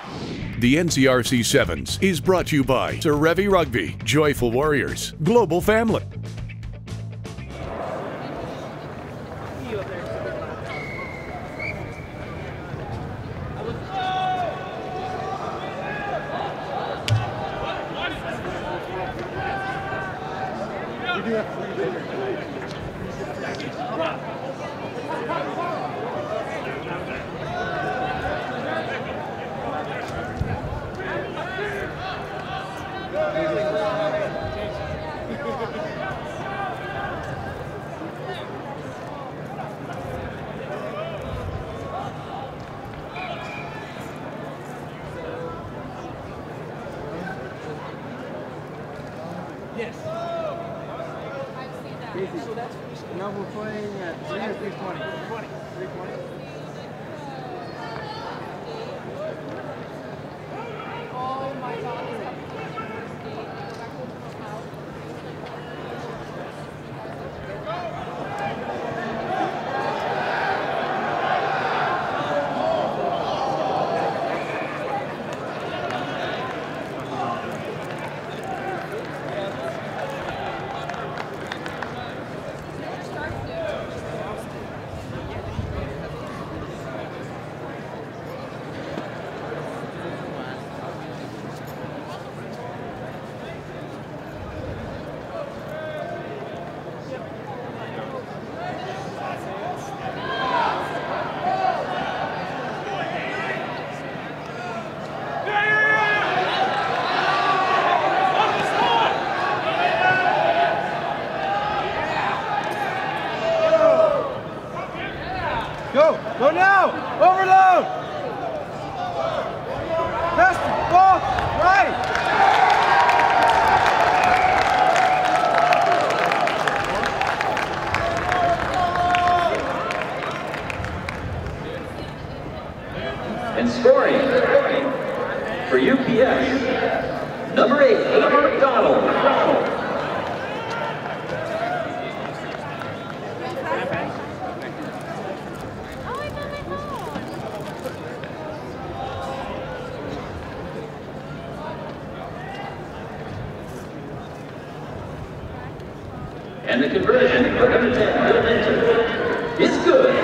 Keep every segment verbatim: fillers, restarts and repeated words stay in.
The N C R C Sevens is brought to you by Serevi Rugby, Joyful Warriors, Global Family. Yes. So that's now we're playing at three or three twenty. Twenty. Three twenty. Oh my God! Go! Go now! Overload! Left, ball, right! And scoring for U P S, number eight, Ava McDonald. And the conversion for number ten, Bill Minton, is good.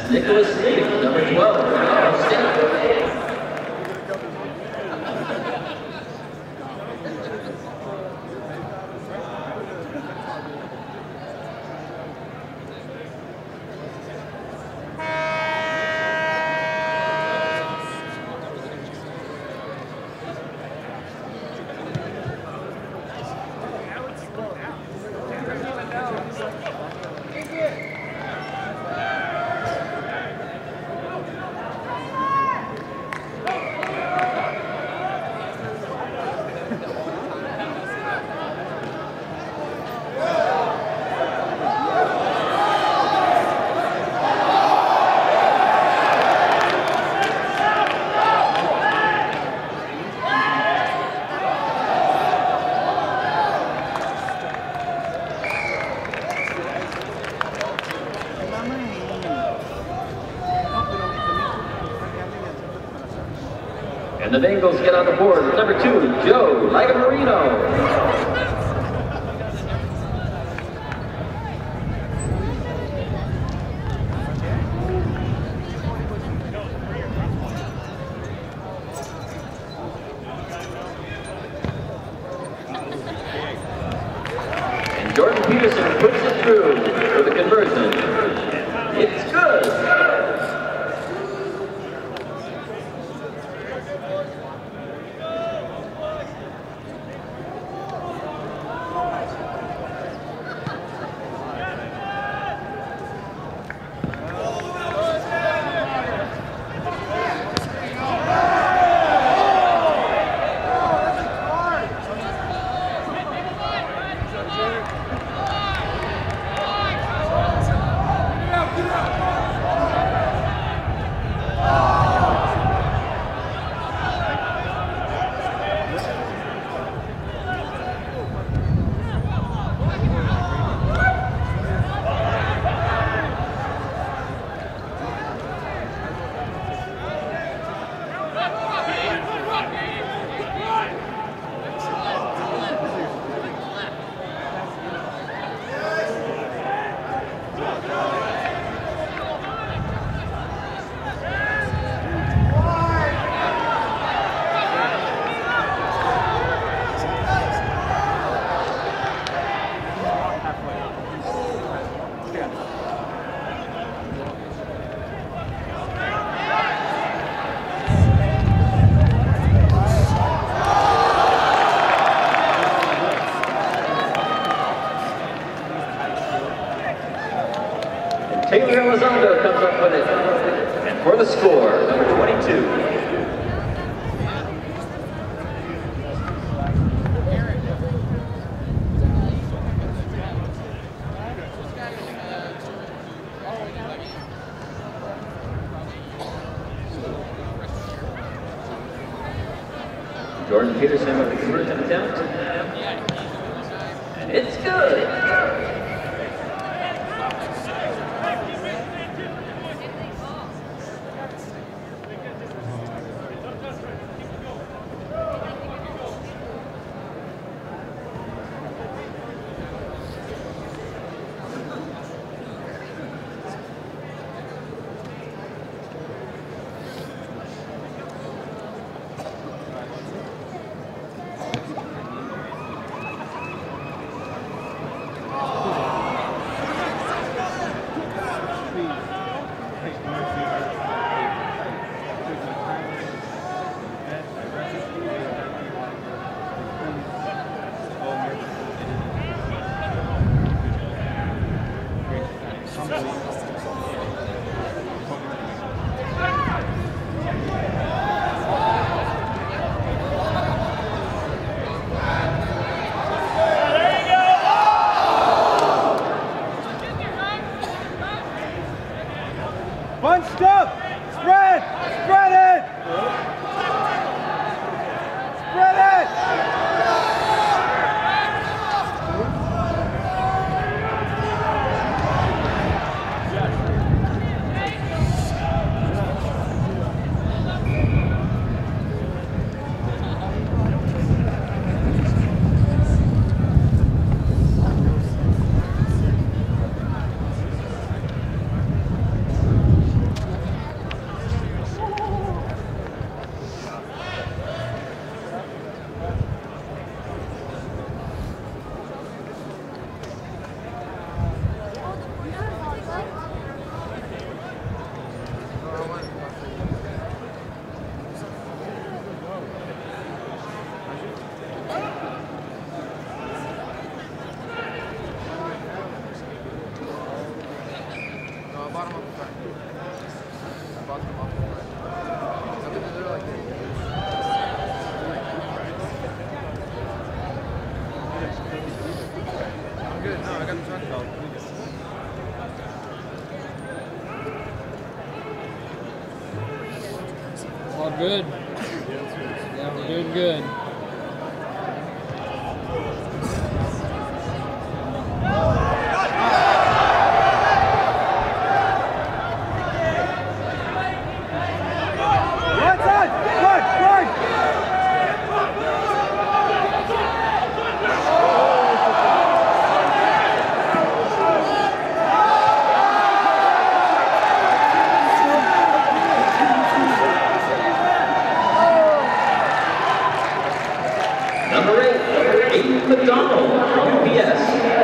Nicholas Lee, number twelve, Idaho State. And the Bengals get on the board with number two, Joe Ligamarino. And Jordan Peterson puts it through for the conversion. It's good. Taylor Elizondo comes up with it. And for the score, number twenty-two. Jordan Peterson with the conversion attempt. And it's good. Bunched up! Spread! Spread it! Spread it! bought them off the front. I bought them off the front. I think they're like this. I'm good. No, I got the truck called. All good. Yeah, we're doing good. Number eight, Aiden McDonald from U P S.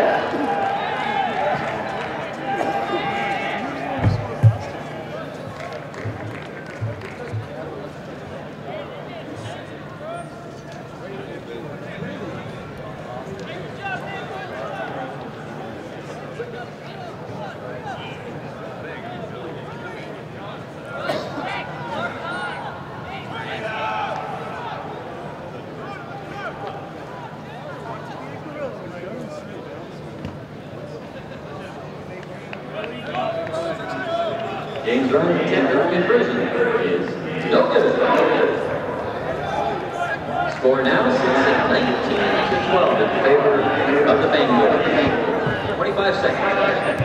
James Ryan attempted conversion is no good. Score now sits at nineteen to twelve in favor of the Bengals. twenty-five seconds.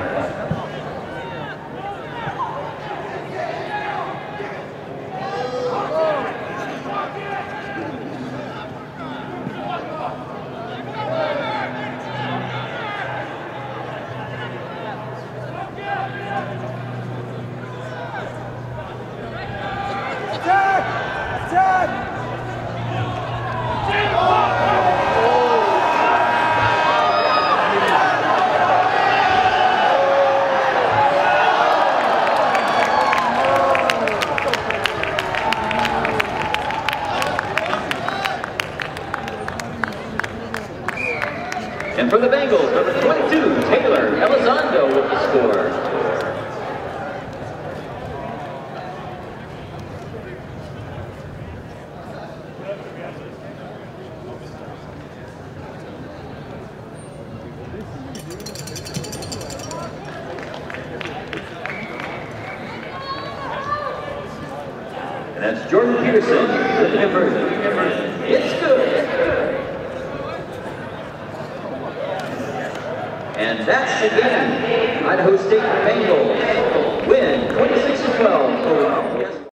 And for the Bengals, number twenty-two, Taylor Elizondo with the score. And that's Jordan Peterson with the conversion. It's good. And that's again, Idaho State Bengals win twenty-six to twelve over